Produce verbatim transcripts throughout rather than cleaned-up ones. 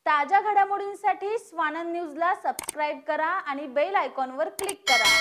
ताज्या घडामोडींसाठी स्वानंद न्यूजला सबस्क्राइब करा आणि बेल आयकॉनवर क्लिक करा।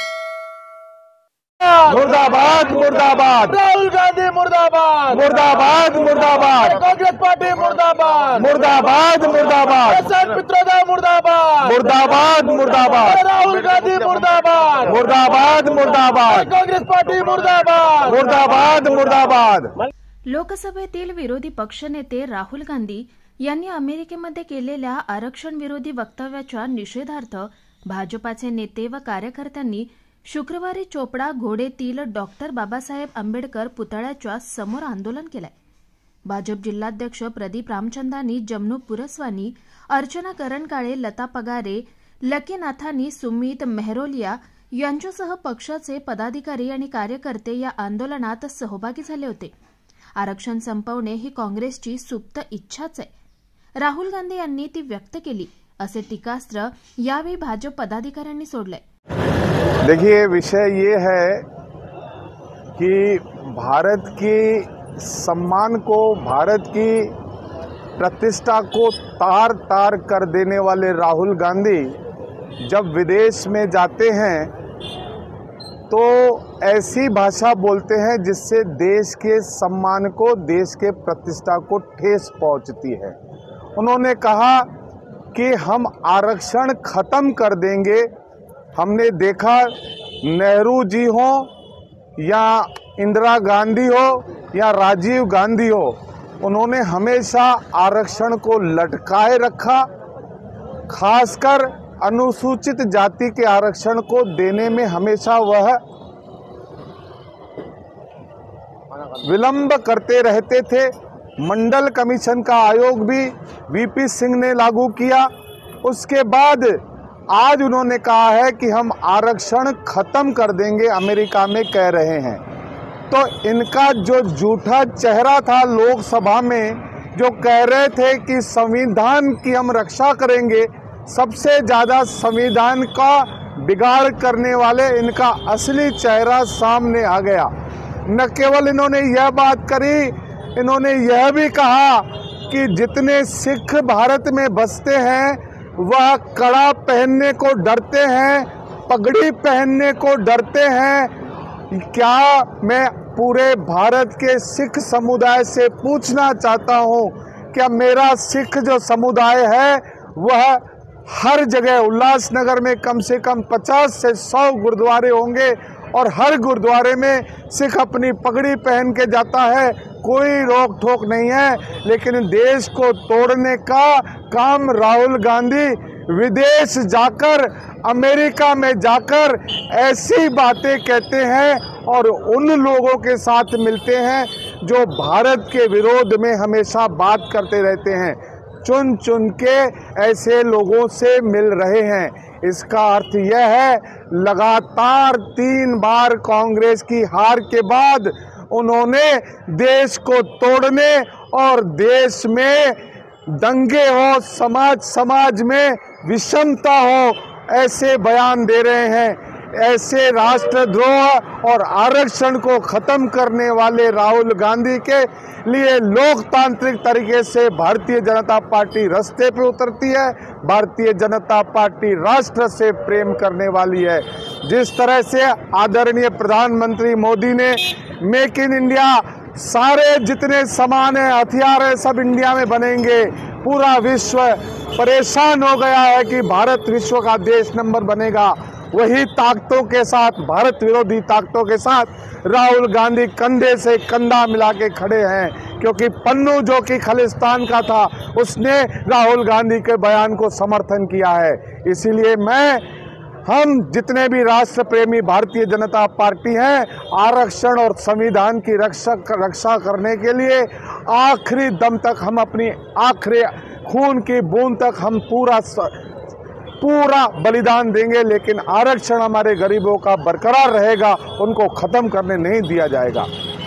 मुर्दाबाद मुर्दाबाद राहुल गांधी मुर्दाबाद मुर्दाबाद मुर्दाबाद कांग्रेस पार्टी मुर्दाबाद मुर्दाबाद मुर्दाबाद प्रसाद पित्रोदा मुर्दाबाद मुर्दाबाद मुर्दाबाद राहुल गांधी मुर्दाबाद मुर्दाबाद मुर्दाबाद कांग्रेस पार्टी मुर्दाबाद मुर्दाबाद मुर्दाबाद। लोकसभेतील विरोधी पक्षनेते राहुल गांधी यांनी अमेरिकेमध्ये केलेल्या आरक्षण विरोधी वक्तव्याच्या निषेधार्थ भाजपाचे नेते व कार्यकर्त्यांनी शुक्रवारी चोपडा घोडेतील डॉक्टर बाबासाहेब आंबेडकर पुतळ्याच्या समोर आंदोलन केलंय। भाजप जिल्हाध्यक्ष प्रदीप रामचंदानी, जमनू पुरस्वानी, अर्चना करणकाळे, लता पगारे, लकीनाथानी, सुमित मेहरोलिया यांच्यासह पक्षाचे पदाधिकारी आणि कार्यकर्ते या आंदोलनात सहभागी झाले होते। आरक्षण संपवणे ही काँग्रेसची सुप्त इच्छाच आहे, राहुल गांधी यांनी ती व्यक्त केली, असे टीकास्त्र यावेळी भाजप पदाधिकाऱ्यांनी सोडलंय। देखिए, विषय ये है कि भारत की सम्मान को, भारत की प्रतिष्ठा को तार तार कर देने वाले राहुल गांधी जब विदेश में जाते हैं तो ऐसी भाषा बोलते हैं जिससे देश के सम्मान को, देश के प्रतिष्ठा को ठेस पहुंचती है। उन्होंने कहा कि हम आरक्षण खत्म कर देंगे। हमने देखा, नेहरू जी हो या इंदिरा गांधी हो या राजीव गांधी हो, उन्होंने हमेशा आरक्षण को लटकाए रखा। खासकर अनुसूचित जाति के आरक्षण को देने में हमेशा वह विलंब करते रहते थे। मंडल कमीशन का आयोग भी वीपी सिंह ने लागू किया। उसके बाद आज उन्होंने कहा है कि हम आरक्षण खत्म कर देंगे, अमेरिका में कह रहे हैं। तो इनका जो झूठा चेहरा था लोकसभा में, जो कह रहे थे कि संविधान की हम रक्षा करेंगे, सबसे ज़्यादा संविधान का बिगाड़ करने वाले इनका असली चेहरा सामने आ गया। न केवल इन्होंने यह बात करी, इन्होंने यह भी कहा कि जितने सिख भारत में बसते हैं वह कड़ा पहनने को डरते हैं, पगड़ी पहनने को डरते हैं। क्या मैं पूरे भारत के सिख समुदाय से पूछना चाहता हूं, क्या मेरा सिख जो समुदाय है वह हर जगह, उल्लासनगर में कम से कम पचास से सौ गुरुद्वारे होंगे और हर गुरुद्वारे में सिख अपनी पगड़ी पहन के जाता है, कोई रोक टोक नहीं है। लेकिन देश को तोड़ने का काम राहुल गांधी विदेश जाकर, अमेरिका में जाकर ऐसी बातें कहते हैं और उन लोगों के साथ मिलते हैं जो भारत के विरोध में हमेशा बात करते रहते हैं। चुन चुन के ऐसे लोगों से मिल रहे हैं। इसका अर्थ यह है, लगातार तीन बार कांग्रेस की हार के बाद उन्होंने देश को तोड़ने और देश में दंगे हो, समाज समाज में विषमता हो, ऐसे बयान दे रहे हैं। ऐसे राष्ट्रद्रोह और आरक्षण को खत्म करने वाले राहुल गांधी के लिए लोकतांत्रिक तरीके से भारतीय जनता पार्टी रास्ते पे उतरती है। भारतीय जनता पार्टी राष्ट्र से प्रेम करने वाली है। जिस तरह से आदरणीय प्रधानमंत्री मोदी ने मेक इन इंडिया, सारे जितने सामान है, हथियार है, सब इंडिया में बनेंगे, पूरा विश्व परेशान हो गया है कि भारत विश्व का देश नंबर बनेगा, वही ताकतों के साथ, भारत विरोधी ताकतों के साथ राहुल गांधी कंधे से कंधा मिला के खड़े हैं। क्योंकि पन्नू जो कि खालिस्तान का था, उसने राहुल गांधी के बयान को समर्थन किया है। इसीलिए मैं, हम जितने भी राष्ट्र प्रेमी भारतीय जनता पार्टी हैं, आरक्षण और संविधान की रक्षा रक्षा करने के लिए आखिरी दम तक, हम अपनी आखिरी खून की बूंद तक हम पूरा पूरा बलिदान देंगे। लेकिन आरक्षण हमारे गरीबों का बरकरार रहेगा, उनको खत्म करने नहीं दिया जाएगा।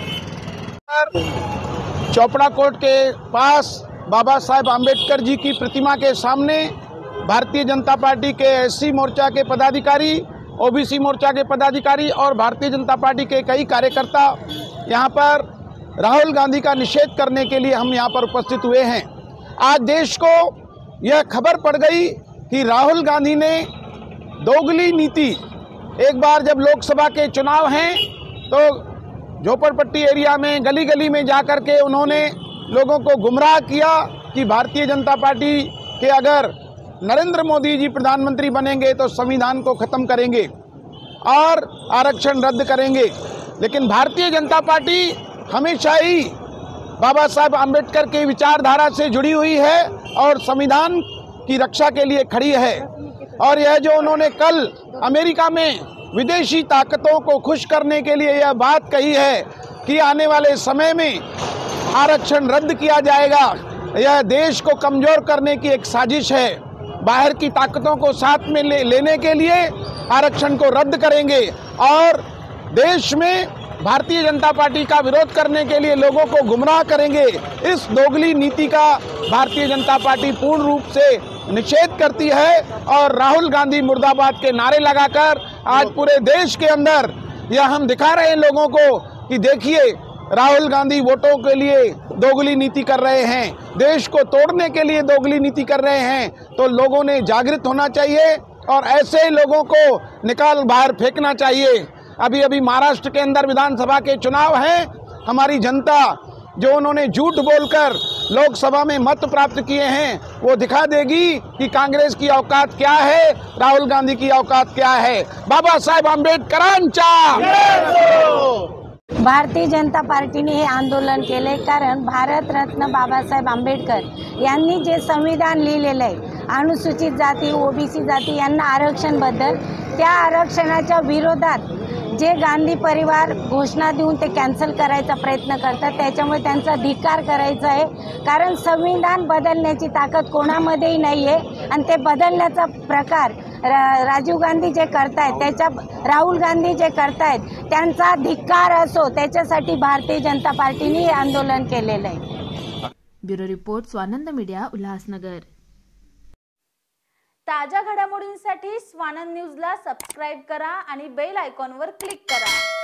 चोपड़ा कोर्ट के पास बाबा साहेब आम्बेडकर जी की प्रतिमा के सामने भारतीय जनता पार्टी के एससी मोर्चा के पदाधिकारी, ओबीसी मोर्चा के पदाधिकारी और भारतीय जनता पार्टी के कई कार्यकर्ता यहाँ पर राहुल गांधी का निषेध करने के लिए हम यहाँ पर उपस्थित हुए हैं। आज देश को यह खबर पड़ गई कि राहुल गांधी ने दोगली नीति, एक बार जब लोकसभा के चुनाव हैं तो झोपड़पट्टी एरिया में गली गली में जाकर के उन्होंने लोगों को गुमराह किया कि भारतीय जनता पार्टी के अगर नरेंद्र मोदी जी प्रधानमंत्री बनेंगे तो संविधान को खत्म करेंगे और आरक्षण रद्द करेंगे। लेकिन भारतीय जनता पार्टी हमेशा ही बाबा साहेब आम्बेडकर के विचारधारा से जुड़ी हुई है और संविधान की रक्षा के लिए खड़ी है। और यह जो उन्होंने कल अमेरिका में विदेशी ताकतों को खुश करने के लिए यह बात कही है कि आने वाले समय में आरक्षण रद्द किया जाएगा, यह देश को कमजोर करने की एक साजिश है। बाहर की ताकतों को साथ में ले, लेने के लिए आरक्षण को रद्द करेंगे और देश में भारतीय जनता पार्टी का विरोध करने के लिए लोगों को गुमराह करेंगे। इस दोगली नीति का भारतीय जनता पार्टी पूर्ण रूप से निषेध करती है और राहुल गांधी मुर्दाबाद के नारे लगाकर आज पूरे देश के अंदर यह हम दिखा रहे हैं लोगों को कि देखिए राहुल गांधी वोटों के लिए दोगली नीति कर रहे हैं, देश को तोड़ने के लिए दोगली नीति कर रहे हैं। तो लोगों ने जागृत होना चाहिए और ऐसे लोगों को निकाल बाहर फेंकना चाहिए। अभी अभी महाराष्ट्र के अंदर विधानसभा के चुनाव हैं, हमारी जनता जो उन्होंने झूठ बोलकर लोकसभा में मत प्राप्त किए हैं वो दिखा देगी कि कांग्रेस की औकात क्या है, राहुल गांधी की औकात क्या है। बाबा साहेब आंबेडकरांचा भारतीय जनता पार्टीने हे आंदोलन केले कारण भारतरत्न बाबासाहेब आंबेडकर यांनी जे संविधान लिहिलेलं आहे अनुसूचित जाती ओबीसी जाती यांना आरक्षण बद्दल, त्या आरक्षणाच्या विरोधात जे गांधी परिवार घोषणा देऊन ते कॅन्सल करायचा प्रयत्न करतात, त्याच्यामुळे त्यांचा धिक्कार करायचा आहे। कारण संविधान बदलण्याची ताकद कोणामध्येही नाही आहे आणि ते बदलण्याचा प्रकार रा, राजीव गांधी जे करतायत त्याच्या राहुल गांधी जे करतायत त्यांचा धिक्कार असो, त्याच्यासाठी भारतीय जनता पार्टीने हे आंदोलन केलेलं आहे। Bureau report Swanand media, Ulhasnagar. ताज्या घडामोडींसाठी स्वानंद न्यूजला सबस्क्राईब करा आणि बेल आयकॉनवर क्लिक करा।